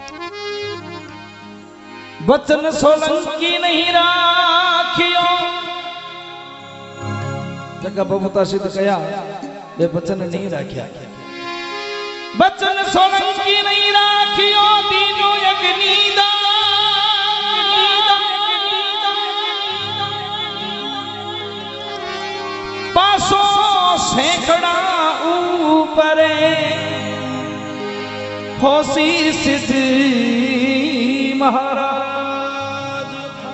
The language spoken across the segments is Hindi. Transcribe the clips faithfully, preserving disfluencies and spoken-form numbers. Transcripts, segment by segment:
बचन सोलंकी नहीं राखियो जगह बबूता सिद्ध कया बे बचन नहीं राख्या बचन सोलंकी नहीं राखियो दीनो अग्निदा पासो सैकड़ा ऊपरे होसी सिद्ध महाराज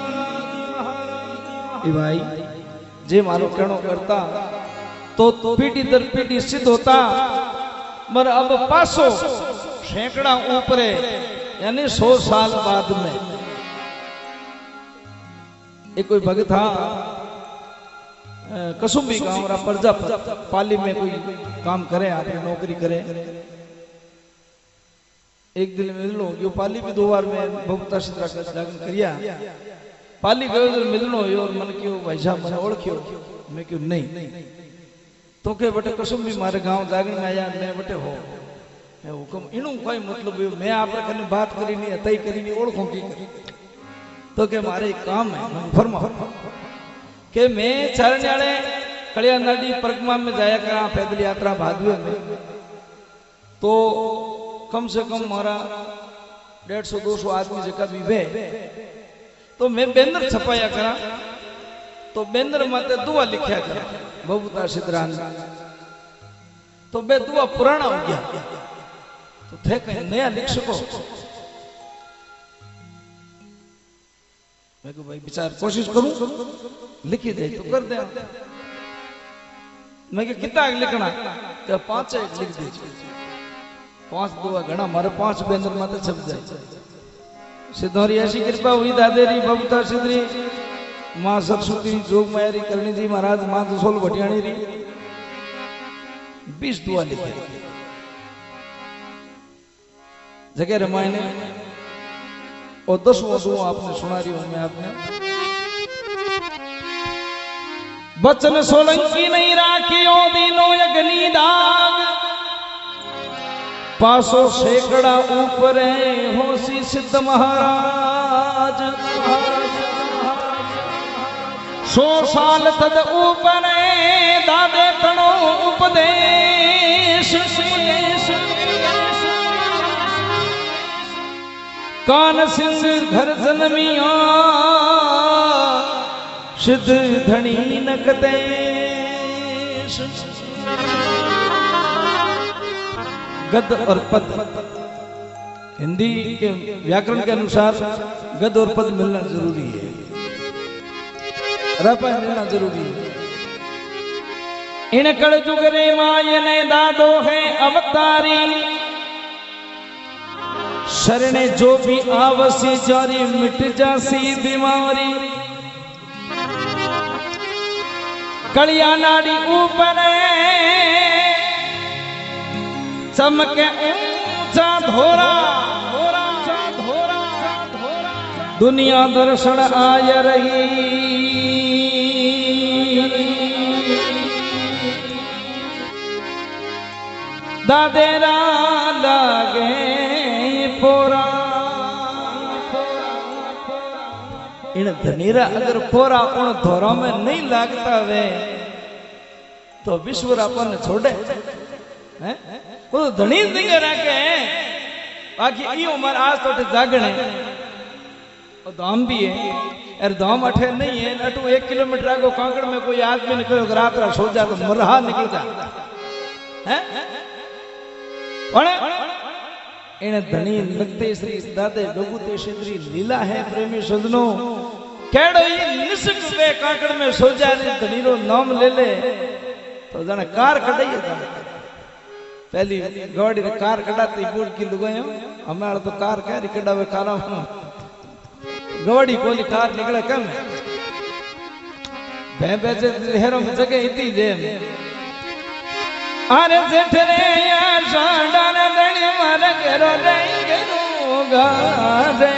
भाई जे मारो कहनो करता तो पीढ़ी दर पीढ़ी सिद्ध होता मगर अब पासो सैकड़ा ऊपरे यानी सौ साल बाद में एक कोई भगत था कसुंबी गांव रा प्रजापति पाली में कोई काम करे आपने नौकरी करे एक दिन मिलनो यो पाली भी दो बार में बबूता सिद्ध का जागरण करिया पाली गयो तो मिलनो यो मन क्यों भाई साहब मने ओळख्यो मैं क्यों नहीं तो के बटे कसुंबी मारे गांव जागरण में आया मैं बटे हो मैं हुकम इनु कोई मतलब यो मैं आपरे कने बात करी नहीं तय करी नहीं ओळखो की तो के मारे काम है फरमा के मैं चरणयाळे कलिया नदी परिक्रमा में जाया करा पैदल यात्रा भादवे में तो कम से कम मारा डेढ़ सौ दो सौ आदमी जगह भी वे तो मैं बेंदर छपाया करा तो बेंदर माते दुआ लिखा करा बबूता सिद्धरान तो बे दुआ पुराना हो गया तो थे कहीं नया लिख सको मैं को भाई विचार कोशिश करूं लिखी दे तो कर दे मैं के कितना लिखना तो पांच एक लिख दीजिए पांच दुआ घना मारे पांच बेंदर माते छप जाए सिद्धोरी ऐसी कृपा हुई दादेरी बबूता सिद्धरी मां सरस्वती जोग मायारी करणी जी महाराज मां दसोल भटियाणी री बीस दुआ लिखे जगह रामायण और दसवां दुआ आपने सुना रही हूं मैं आपने बचन सोलंकी नहीं राखियो दीनो अग्नि दाग पासो सैकड़ा ऊपरे होसी सिद्ध महाराज सौ साल तद ऊपरे दादे तणो उपदेश कान सिंह घर जन्मिया सिद्ध धनी नकते गद और पद हिंदी के व्याकरण के अनुसार गद और पद मिलना जरूरी है रपा मिलना जरूरी है इन कल जुग रे मायने दादो है अवतारी शरणे जो भी आवसी जारी मिट जासी बीमारी कलिया नाड़ी ऊपर चमके ऊंचा धोरा दुनिया दर्शन आय रही दादेरा लागे पोरा इन धनीरा अगर पोरा उन धोरों में नहीं लागता वे तो विश्व अपन छोड़े हैं वो धनी दिंगे रखे बाकी ई उम्र आज तो जागने और धाम भी है यार धाम अठे नहीं है अटू एक किलोमीटर आगो कांकड़ में कोई आदमी निकलो रात रात सो जा तो मरहा निकल जा हैं इन धनी लगते श्री दादे डोगुते श्री लीला है प्रेमी सजनो केड़ो ये निसक वे कांकड़ में सो जा रे धनी रो नाम ले ले तो जाने कार कढाई है पहली गाड़ी रे कार कढाती बूढ़ की लुगायो हमारा तो कार क्या कढावे कारा गाड़ी कोली कार निकले कम भे बेचे हेरो में जगह इतनी जे अरे जेठ रे या सांडा ने दणी मार घेरो देंगे रोगा दे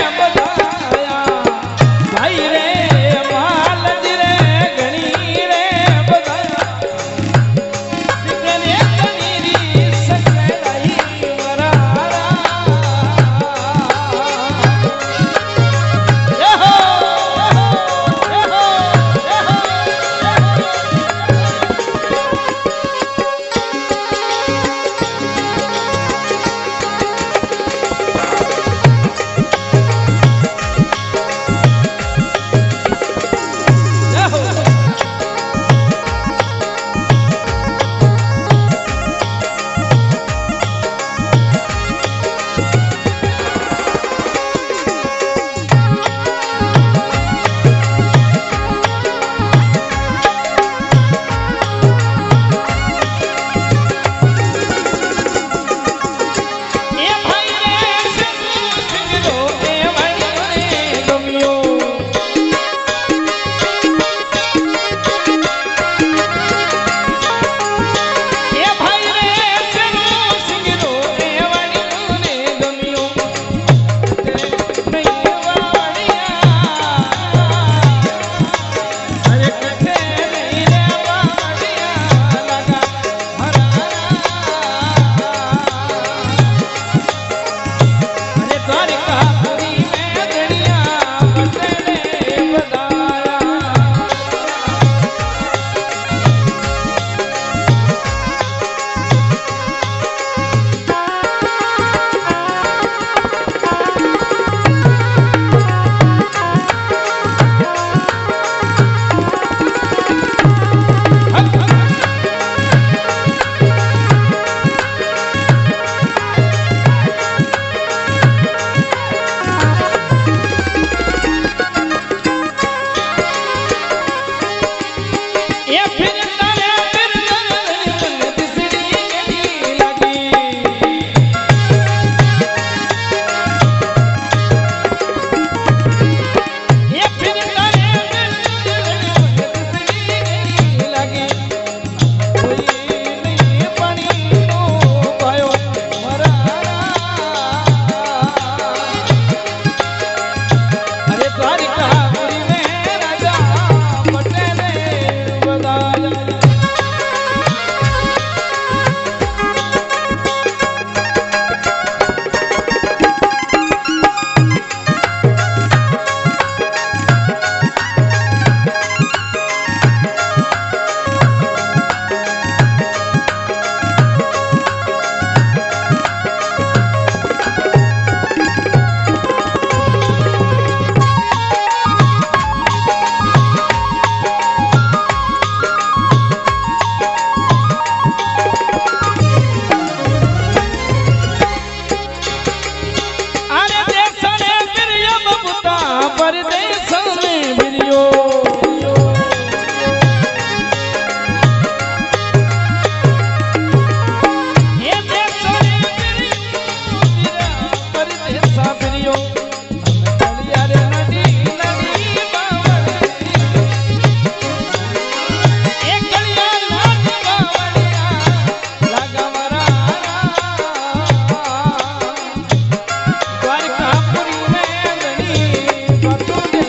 द्वारकापुरी में धनी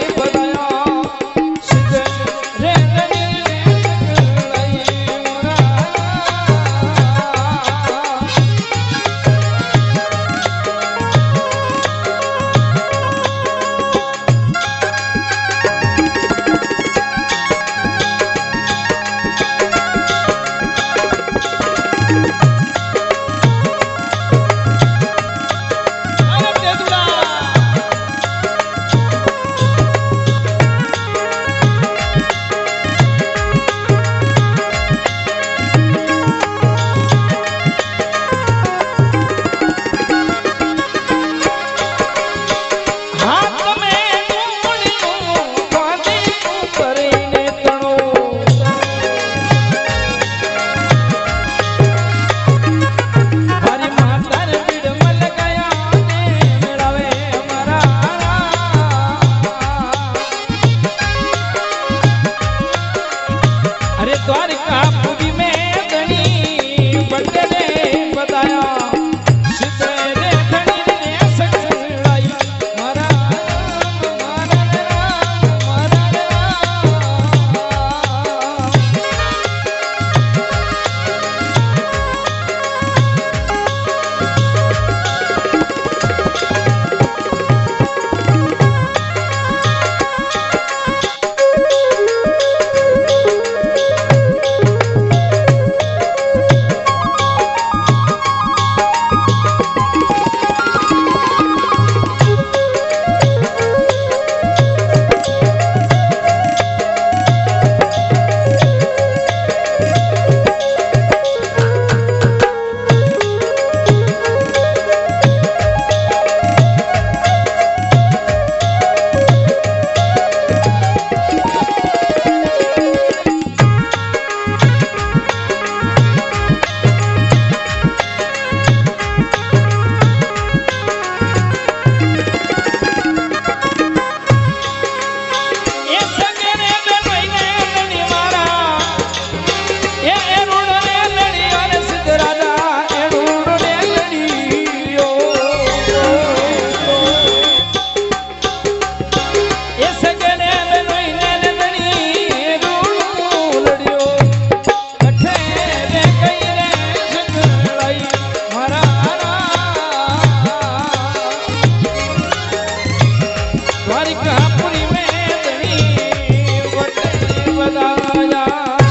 द्वारिकापुरी में धनी वतन बनाया।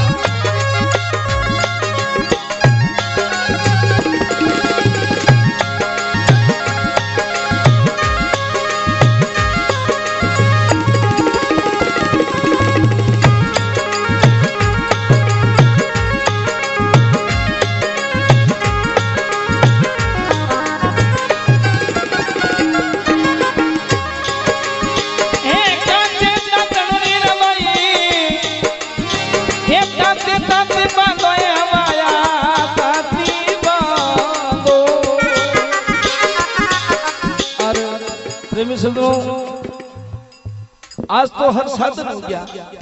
आज तो हर साधन हो गया,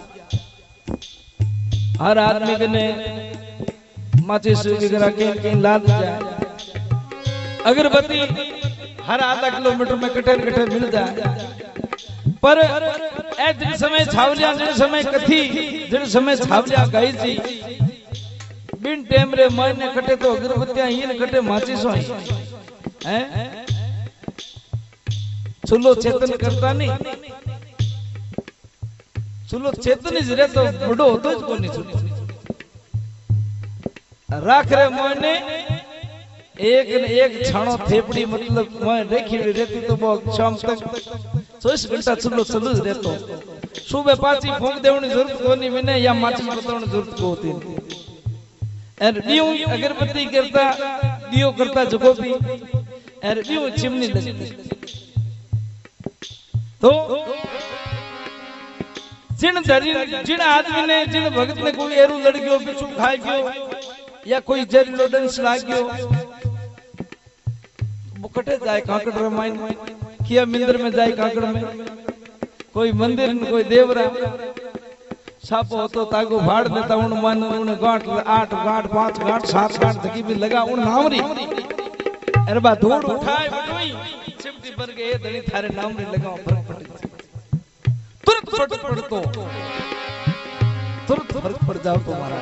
हर आदमी के ने माचिस वगैरह के कहीं लाद जाए, अगरबत्ती हर आधा किलोमीटर में कटेर कटेर मिल जाए। पर ए जिन समय छावलिया जिन समय कथी जिन समय छावलिया गई थी बिन टेमरे महीने कटे तो अगरबत्तियां ही न कटे माचिस हैं। चुलो चेतन करता नहीं, चुलो चेतन ही रहे तो बड़ो होतो ज कोनी चुलो राख रे मोने एक न एक छाणो थेपड़ी मतलब मोय रेखी रहती तो बहुत शाम तक चौबीस घंटा चुलो चलू ज रहतो। सुबह पाची फूंक देवनी जरूरत कोनी मिने या माचिस बतावनी जरूरत को होती और दियो अगरबत्ती करता दियो करता जको भी और दियो चिमनी लगती तो जिन जिन आदमी ने जिन भगत ने कोई एरू लड़ गयो बिच्छू खाई गयो या कोई जहरीलो डंस लाग गयो वो कटे जाए काकड़ रामायण किया मिंदर में जाए काकड़ में कोई मंदिर में कोई देवरा सापो होतो तागो भाड़ देता उन मन उन गांठ आठ गांठ पांच गांठ सात गांठ तकी भी लगा उन नामरी अरे बा धूड़ उठाए बटोई चिमटी भर के ए धनी थारे नामरी लगाओ फर्क पड़ तुरंत फर्क पड़तो तुरंत फर्क पड़ जाओ तुम्हारा।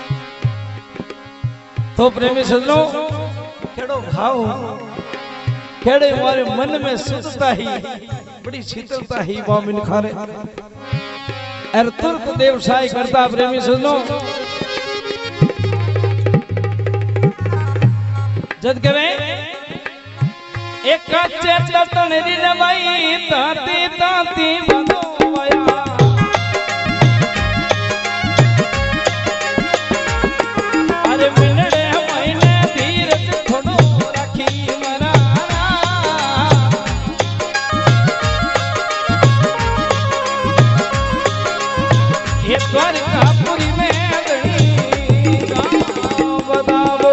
तो प्रेमी सजनों केड़ो भाव केड़े हमारे मन में सुखता ही बड़ी शीतलता ही बामिन खारे और तुरंत देवसाई करता प्रेमी सजनों जद कवे एक कच्चे तटन री नवाई ताती ताती बदोया अरे मिलड़े महीने धीरज थोड़ो रखी मना ये द्वारकापुरी में धनी गाँव बतावो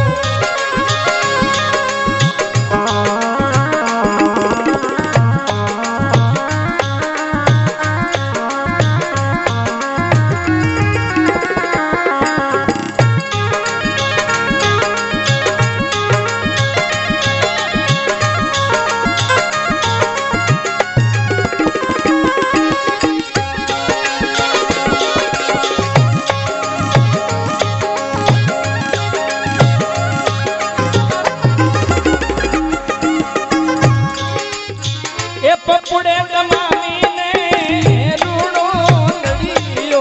पपुड़े कमानी ने रूड़ो नड़ियो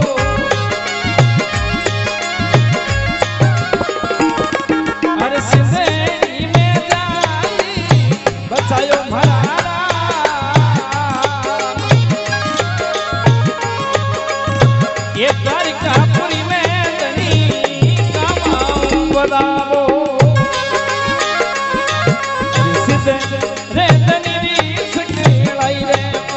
अरे सिंधेरी में जाई बचायो भरारा ये द्वारकापुरी में धनी कामाओ बदावो अरे सिंधे रे धनी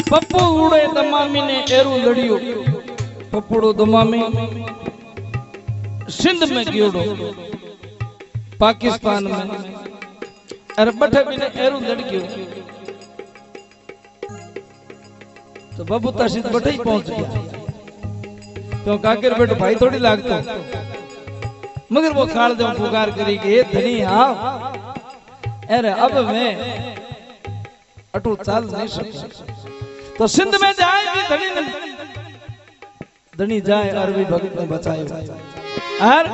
पप्पू उड़े दमामी ने एरू लड़ियो पप्पूड़ो दमामी सिंध में गियोड़ो पाकिस्तान में अरे बठे भी ने एरू लड़कियो तो बबूता सिंध बठे ही पहुंच गया तो काकर बेटो भाई थोड़ी लागतो मगर वो खाल दे पुकार करी के धनी आओ अरे अब मैं अटू चाल नहीं सकता तो सिंध में जाएगी धनी ने धनी जाए अरबी भगत ने बचायो और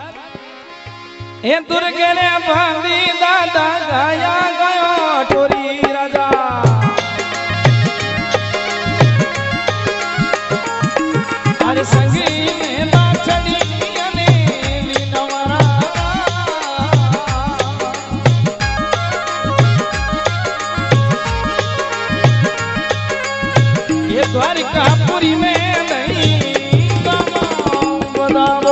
ए दुर्गे ने भांगी दादा गाया गयो टोरी राजा अरे संगी में बाछड़ी अने लीनवरा ये द्वारिकापुरी में नहीं बताओ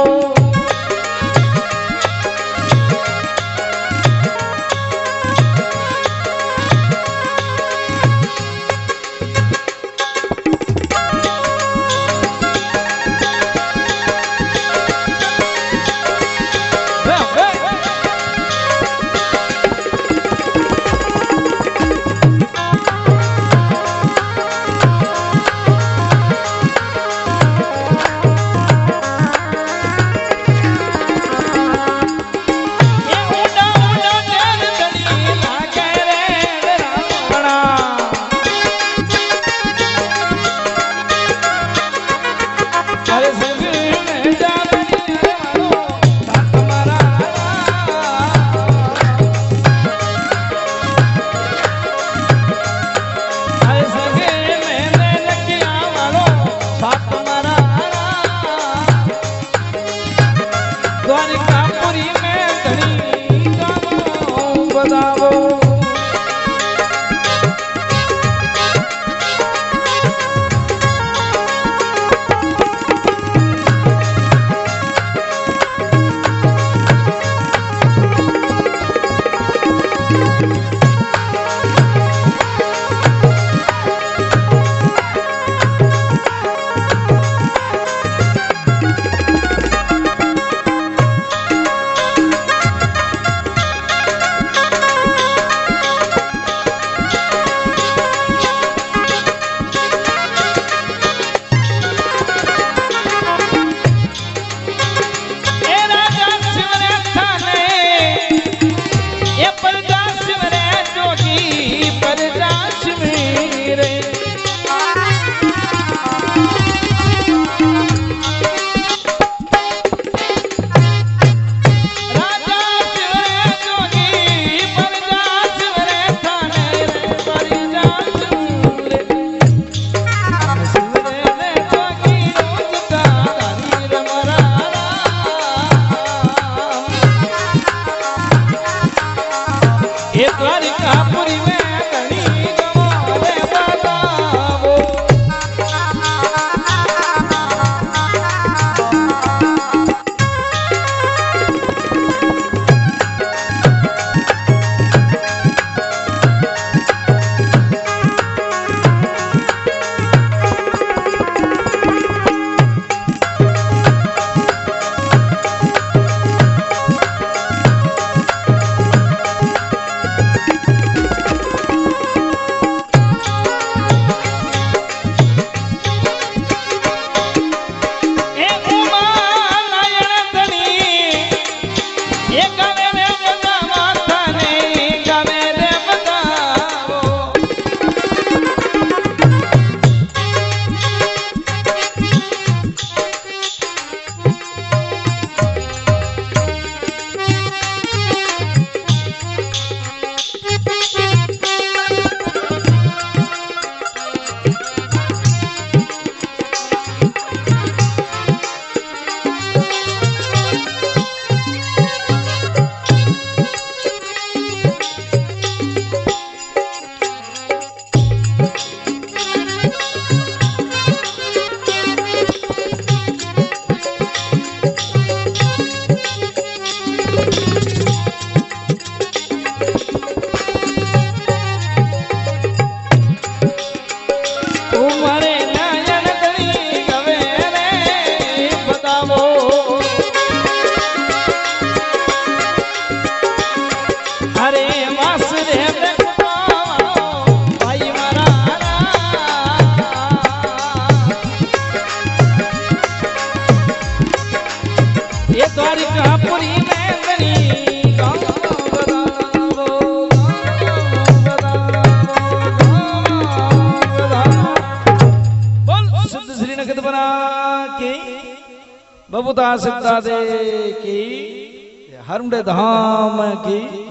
बबुदा सिद्धा दे की हरमडे धाम की